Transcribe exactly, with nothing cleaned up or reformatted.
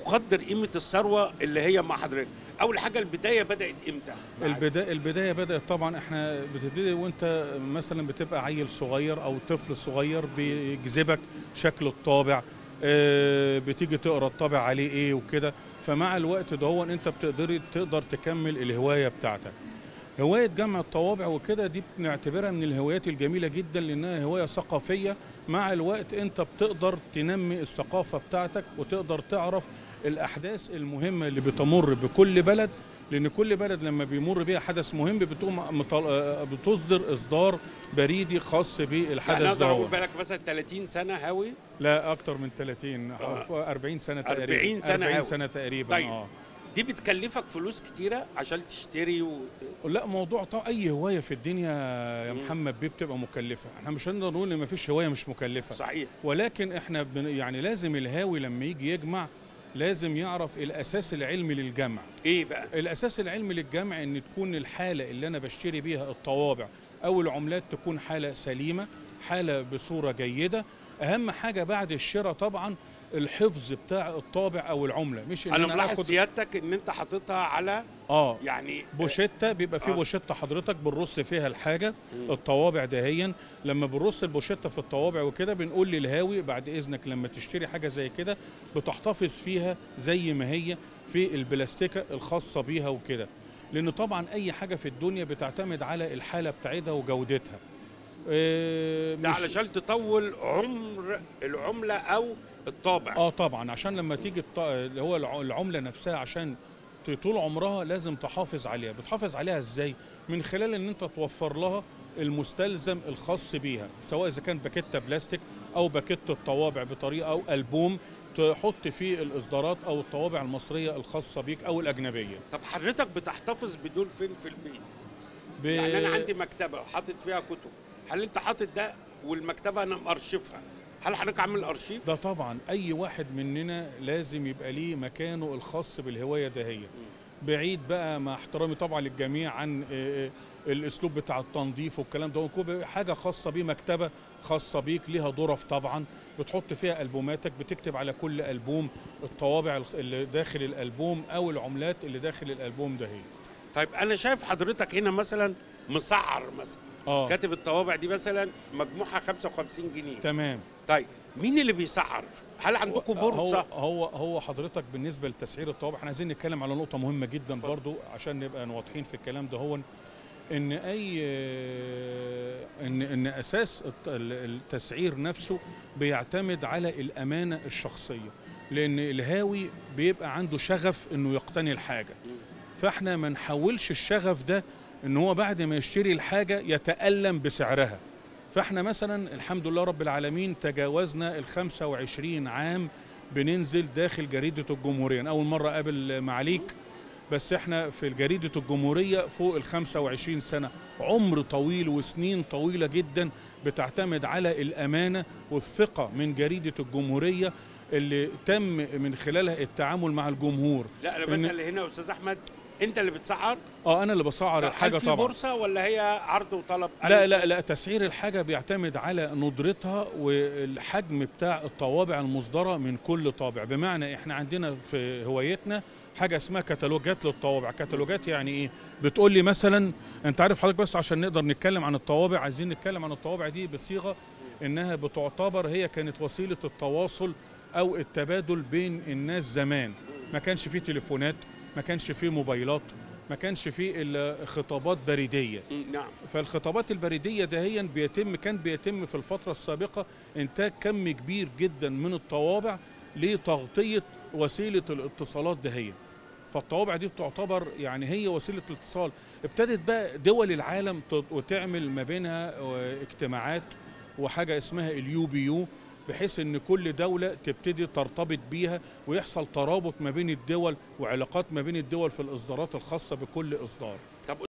بتقدر قيمه الثروه اللي هي مع حضرتك؟ اول حاجه البدايه بدات امتى؟ البدايه البدايه بدات طبعا، احنا بتبتدي وانت مثلا بتبقى عيل صغير او طفل صغير بيجذبك شكل الطابع، آه، بتيجي تقرا الطابع عليه ايه وكده. فمع الوقت ده هو انت بتقدر تقدر تكمل الهوايه بتاعتك. هوايه جمع الطوابع وكده دي بنعتبرها من الهوايات الجميله جدا، لانها هوايه ثقافيه. مع الوقت انت بتقدر تنمي الثقافه بتاعتك وتقدر تعرف الاحداث المهمه اللي بتمر بكل بلد، لان كل بلد لما بيمر بيها حدث مهم بتقوم بتصدر اصدار بريدي خاص بالحدث يعني ده. اقدر اقول بالك مثلا ثلاثين سنه هاوي؟ لا اكتر من ثلاثين، آه. أربعين سنه تقريبا. أربعين سنه أربعين هاوي. سنه تقريبا. طيب. اه دي بتكلفك فلوس كتيره عشان تشتري و... لا، موضوع طبعا اي هوايه في الدنيا يا مم. محمد بيه بتبقى مكلفه. احنا مش هنقدر نقول ان مفيش هوايه مش مكلفه، صحيح. ولكن احنا بن يعني لازم الهاوي لما يجي يجمع لازم يعرف الاساس العلمي للجمع. ايه بقى؟ الاساس العلمي للجمع ان تكون الحاله اللي انا بشتري بيها الطوابع او العملات تكون حاله سليمه، حاله بصوره جيده. اهم حاجه بعد الشراء طبعا الحفظ بتاع الطابع او العمله، مش ان انا انا ملاحظ اخد سيادتك ان انت حاططها على اه يعني بوشته. بيبقى في آه. بوشته حضرتك بنرص فيها الحاجه، مم. الطوابع دهيا. لما بنرص البوشته في الطوابع وكده بنقول للهاوي بعد اذنك لما تشتري حاجه زي كده بتحتفظ فيها زي ما هي في البلاستيكه الخاصه بيها وكده، لان طبعا اي حاجه في الدنيا بتعتمد على الحاله بتاعتها وجودتها. آه ده علشان تطول عمر العمله او الطابع. اه طبعا عشان لما تيجي الط... اللي هو الع- العمله نفسها عشان ت- طول عمرها لازم تحافظ عليها. بتحافظ عليها ازاي؟ من خلال ان انت توفر لها المستلزم الخاص بيها، سواء اذا كان باكيته بلاستيك او باكيته الطوابع بطريقه او البوم تحط فيه الاصدارات او الطوابع المصريه الخاصه بيك او الاجنبيه. طب حضرتك بتحتفظ بدول فين في البيت؟ ب... يعني انا عندي مكتبه حاطط فيها كتب، هل انت حاطط ده والمكتبه انا مارشفها، هل حضرتك عامل ارشيف؟ ده طبعا اي واحد مننا لازم يبقى ليه مكانه الخاص بالهوايه دهية. بعيد بقى مع احترامي طبعا للجميع عن آه، آه، الاسلوب بتاع التنظيف والكلام ده، وكل حاجه خاصه بيه، مكتبه خاصه بيك ليها ظرف طبعا بتحط فيها البوماتك، بتكتب على كل البوم الطوابع الخ- اللي داخل الالبوم او العملات اللي داخل الالبوم دهية. طيب انا شايف حضرتك هنا مثلا مسعر مثلا، اه كاتب الطوابع دي مثلا مجموعها خمسة وخمسين جنيه. تمام. طيب مين اللي بيسعر؟ هل عندكم بورصه؟ هو هو هو حضرتك بالنسبه لتسعير الطوابع احنا عايزين نتكلم على نقطه مهمه جدا اتفضل. برضو عشان نبقى واضحين في الكلام ده. هو ان اي ان ان اساس الت- التسعير نفسه بيعتمد على الامانه الشخصيه، لان الهاوي بيبقى عنده شغف انه يقتني الحاجه. فاحنا ما نحولش الشغف ده ان هو بعد ما يشتري الحاجه يتألم بسعرها. فاحنا مثلا الحمد لله رب العالمين تجاوزنا ال خمسة وعشرين عام بننزل داخل جريدة الجمهورية. أنا أول مرة أقابل معاليك، بس احنا في جريدة الجمهورية فوق ال خمسة وعشرين سنة، عمر طويل وسنين طويلة جدا بتعتمد على الأمانة والثقة من جريدة الجمهورية اللي تم من خلالها التعامل مع الجمهور. لا انا إن- بسال هنا يا استاذ احمد، انت اللي بتسعر؟ اه انا اللي بسعر طب الحاجة هل في طبعا. بورصه ولا هي عرض وطلب؟ أنا لا مش- لا لا، تسعير الحاجة بيعتمد على ندرتها والحجم بتاع الطوابع المصدرة من كل طابع. بمعنى احنا عندنا في هوايتنا حاجة اسمها كتالوجات للطوابع. كتالوجات يعني ايه؟ بتقول لي مثلا انت عارف حضرتك، بس عشان نقدر نتكلم عن الطوابع عايزين نتكلم عن الطوابع دي بصيغة انها بتعتبر هي كانت وسيلة التواصل او التبادل بين الناس زمان. ما كانش فيه تليفونات، ما كانش فيه موبايلات، ما كانش فيه الا خطابات بريدية. مم، نعم. فالخطابات البريدية دهيا بيتم كان بيتم في الفترة السابقة إنتاج كم كبير جدا من الطوابع لتغطية وسيلة الاتصالات دهيا. فالطوابع دي بتعتبر يعني هي وسيلة الاتصال. ابتدت بقى دول العالم ت- وتعمل ما بينها آه، اجتماعات وحاجة اسمها اليو بي يو، بحيث ان كل دولة تبتدي ترتبط بيها ويحصل ترابط ما بين الدول وعلاقات ما بين الدول في الإصدارات الخاصة بكل إصدار. طب